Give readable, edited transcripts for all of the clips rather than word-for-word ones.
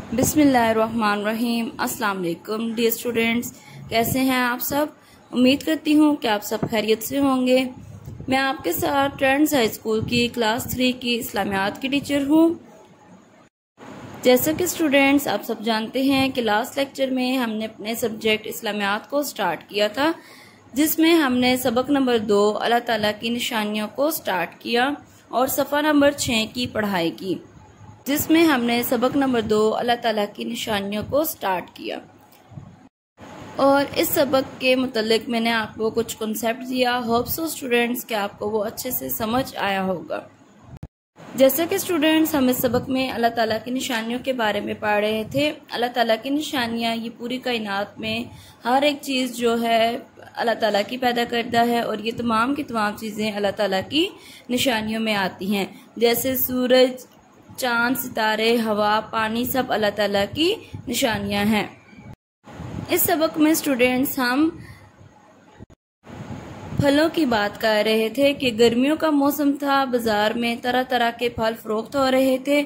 बिस्मिल्लाहिर्रहमानिर्रहीम। अस्सलाम वालेकुम डियर स्टूडेंट्स, कैसे हैं आप सब। उम्मीद करती हूँ कि आप सब खैरियत से होंगे। मैं आपके साथ ट्रेंड्स हाई स्कूल की क्लास 3 की इस्लामियात की टीचर हूँ। जैसा कि स्टूडेंट्स आप सब जानते हैं कि लास्ट लेक्चर में हमने अपने सब्जेक्ट इस्लामियात को स्टार्ट किया था, जिसमें हमने सबक नंबर 2 अल्लाह ताला की निशानियों को स्टार्ट किया और सफ़ा नंबर 6 की पढ़ाई की, जिसमें हमने सबक नंबर 2 अल्लाह ताला की निशानियों को स्टार्ट किया। और इस सबक के मुतल्लिक मैंने आपको कुछ कॉन्सेप्ट दिया। होप सो स्टूडेंट्स कि आपको वो अच्छे से समझ आया होगा। जैसे कि स्टूडेंट्स हम इस सबक में अल्लाह ताला की निशानियों के बारे में पढ़ रहे थे। अल्लाह ताला की निशानियाँ ये पूरी कायनात में हर एक चीज़ जो है अल्लाह ताला की पैदा करता है, और ये तमाम की तमाम चीज़ें अल्लाह ताला की निशानियों में आती हैं। जैसे सूरज, चांद, सितारे, हवा, पानी सब अल्लाह ताला की निशानियां हैं। इस सबक में स्टूडेंट्स हम फलों की बात कर रहे थे कि गर्मियों का मौसम था, बाजार में तरह तरह के फल फरोख्त हो रहे थे।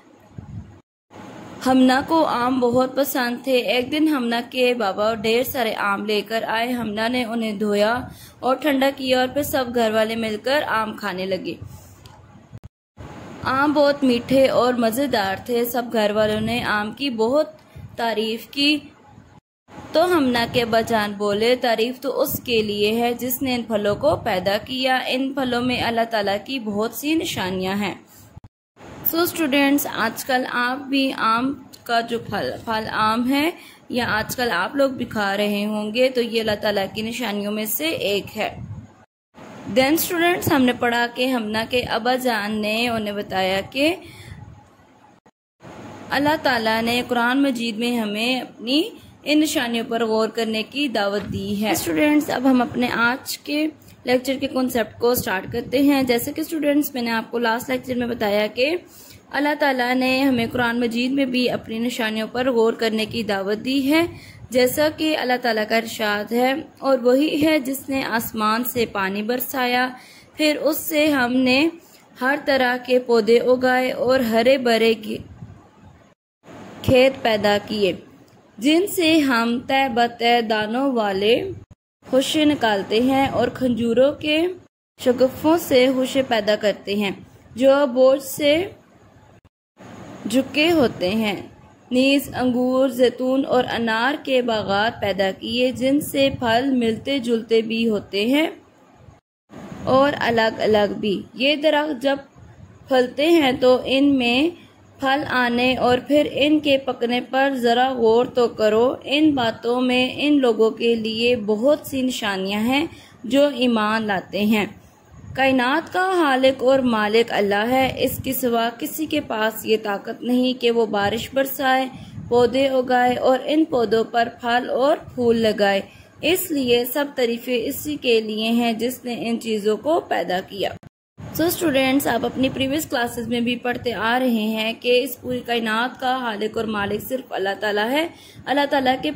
हमना को आम बहुत पसंद थे। एक दिन हमना के बाबा ढेर सारे आम लेकर आए। हमना ने उन्हें धोया और ठंडा किया और फिर सब घर वाले मिलकर आम खाने लगे। आम बहुत मीठे और मज़ेदार थे। सब घर वालों ने आम की बहुत तारीफ की। तो हमना के अब्बाजान बोले, तारीफ तो उसके लिए है जिसने इन फलों को पैदा किया। इन फलों में अल्लाह ताला की बहुत सी निशानियां हैं। सो स्टूडेंट्स, आजकल आप भी आम का जो फल आम है या आजकल आप लोग भी खा रहे होंगे, तो ये अल्लाह ताला की निशानियों में से एक है। देन स्टूडेंट्स हमने पढ़ा कि हमना के अब्बाजान ने उन्हें बताया कि अल्लाह ताला ने कुरान मजीद में हमें अपनी इन निशानियों पर गौर करने की दावत दी है। स्टूडेंट्स अब हम अपने आज के लेक्चर के कॉन्सेप्ट को स्टार्ट करते हैं। जैसे कि स्टूडेंट्स मैंने आपको लास्ट लेक्चर में बताया कि अल्लाह ताला ने हमें कुरान मजीद में भी अपनी निशानियों पर गौर करने की दावत दी है। जैसा कि अल्लाह ताला का इरशाद है, और वही है जिसने आसमान से पानी बरसाया, फिर उससे हमने हर तरह के पौधे उगाए और हरे भरे खेत पैदा किए, जिनसे हम तय बतय दानों वाले खुशे निकालते हैं और खंजूरों के शगुफों से खुशे पैदा करते हैं जो बोझ से झुके होते हैं। नीज अंगूर, जैतून और अनार के बागात पैदा किए, जिनसे फल मिलते जुलते भी होते हैं और अलग अलग भी। ये दरख्त जब फलते हैं तो इनमें फल आने और फिर इनके पकने पर जरा गौर तो करो। इन बातों में इन लोगों के लिए बहुत सी निशानियां हैं जो ईमान लाते हैं। कायनात का खालिक और मालिक अल्लाह है। इसके सिवा किसी के पास ये ताकत नहीं कि वो बारिश बरसाए, पौधे उगाए और इन पौधों पर फल और फूल लगाए। इसलिए सब तारीफें इसी के लिए हैं जिसने इन चीज़ों को पैदा किया। सो स्टूडेंट्स, आप अपनी प्रीवियस क्लासेस में भी पढ़ते आ रहे हैं कि इस पूरी कायनात का खालिक और मालिक सिर्फ अल्लाह ताला है। अल्लाह ताला के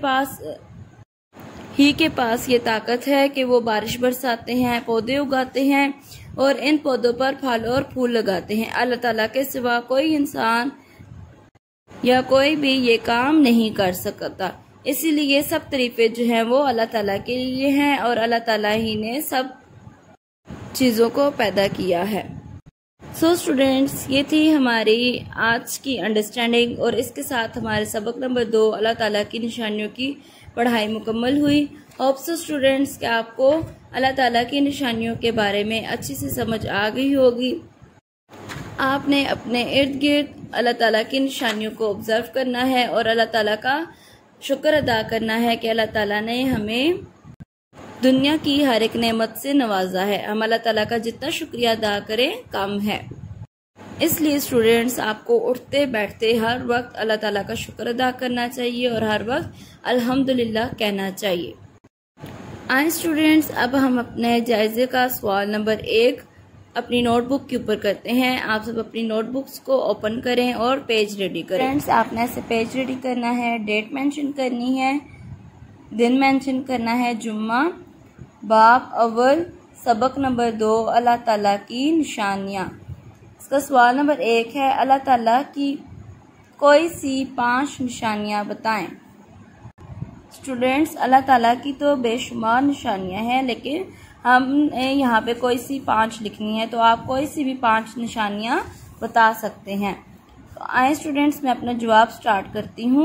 पास ये ताकत है कि वो बारिश बरसाते हैं, पौधे उगाते हैं और इन पौधों पर फल और फूल लगाते हैं। अल्लाह ताला के सिवा कोई इंसान या कोई भी ये काम नहीं कर सकता। इसीलिए सब तारीफें जो हैं वो अल्लाह ताला के लिए हैं और अल्लाह ताला ही ने सब चीज़ों को पैदा किया है। सो स्टूडेंट्स, ये थी हमारी आज की अंडरस्टैंडिंग, और इसके साथ हमारे सबक नंबर 2 अल्लाह ताला की निशानियों की पढ़ाई मुकम्मल हुई। होप सो स्टूडेंट्स कि आपको अल्लाह ताला की निशानियों के बारे में अच्छी से समझ आ गई होगी। आपने अपने इर्द गिर्द अल्लाह ताला की निशानियों को ऑब्जर्व करना है और अल्लाह ताला का शुक्र अदा करना है कि अल्लाह ताला ने हमें दुनिया की हर एक नेमत से नवाजा है। हम अल्लाह ताला का जितना शुक्रिया अदा करें कम है। इसलिए स्टूडेंट्स आपको उठते बैठते हर वक्त अल्लाह ताला का शुक्र अदा करना चाहिए और हर वक्त अल्हम्दुलिल्लाह कहना चाहिए। आए स्टूडेंट्स, अब हम अपने जायजे का सवाल नंबर 1 अपनी नोटबुक के ऊपर करते हैं। आप सब अपनी नोटबुक्स को ओपन करें और पेज रेडी करें। फ्रेंड्स, आपने ऐसे पेज रेडी करना है, डेट मेंशन करनी है, दिन मेंशन करना है, जुम्मा, बाब अव्वल, सबक नंबर 2 अल्लाह ताला की निशानियाँ। इसका सवाल नंबर 1 है, अल्लाह ताला की कोई सी 5 निशानियां बताएं। स्टूडेंट्स, अल्लाह ताला की तो बेशुमार निशानियां हैं, लेकिन हम यहाँ पे कोई सी 5 लिखनी है, तो आप कोई सी भी 5 निशानियां बता सकते हैं। तो आए स्टूडेंट्स, मैं अपना जवाब स्टार्ट करती हूँ।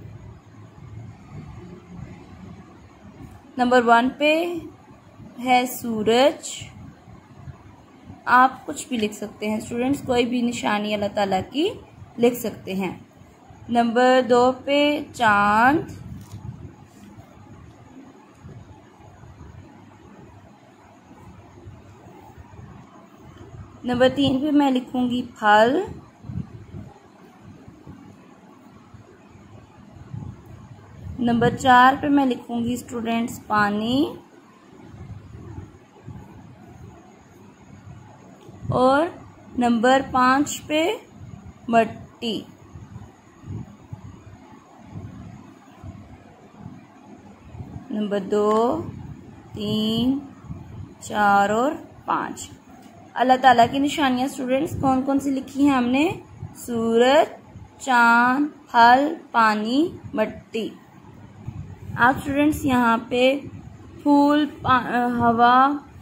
नंबर 1 पे है सूरज। आप कुछ भी लिख सकते हैं स्टूडेंट्स, कोई भी निशानी अल्लाह ताला की लिख सकते हैं। नंबर 2 पे चांद। नंबर 3 पे मैं लिखूंगी फल। नंबर 4 पे मैं लिखूंगी स्टूडेंट्स पानी। और नंबर 5 पे मट्टी। नंबर 2, 3, 4 और 5। अल्लाह ताला की निशानियां स्टूडेंट्स कौन कौन सी लिखी हैं हमने? सूरज, चांद, फल, पानी, मट्टी। आप स्टूडेंट्स यहाँ पे फूल, हवा,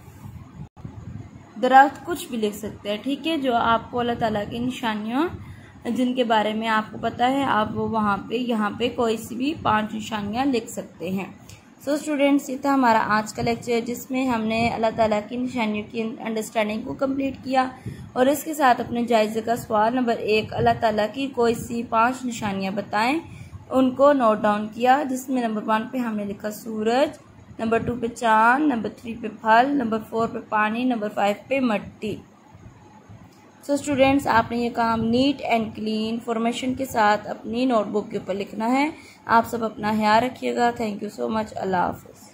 दरख्त कुछ भी लिख सकते हैं, ठीक है। जो आपको अल्लाह ताला की निशानियां जिनके बारे में आपको पता है, आप वो वहाँ पे यहाँ पे कोई सी भी 5 निशानियां लिख सकते हैं। सो स्टूडेंट्स, ये था हमारा आज का लेक्चर, जिसमें हमने अल्लाह ताला की निशानियों की अंडरस्टैंडिंग को कंप्लीट किया और इसके साथ अपने जायजे का सवाल नंबर 1, अल्लाह ताला की कोई सी 5 निशानियां बताएं, उनको नोट डाउन किया, जिसमें नंबर 1 पे हमने लिखा सूरज, नंबर 2 पे चांद, नंबर 3 पे फल, नंबर 4 पे पानी, नंबर 5 पे मट्टी। सो स्टूडेंट्स, आपने ये काम नीट एंड क्लीन फॉर्मेशन के साथ अपनी नोटबुक के ऊपर लिखना है। आप सब अपना ख्याल रखिएगा। Thank you so much. अल्लाह हाफ़िज़।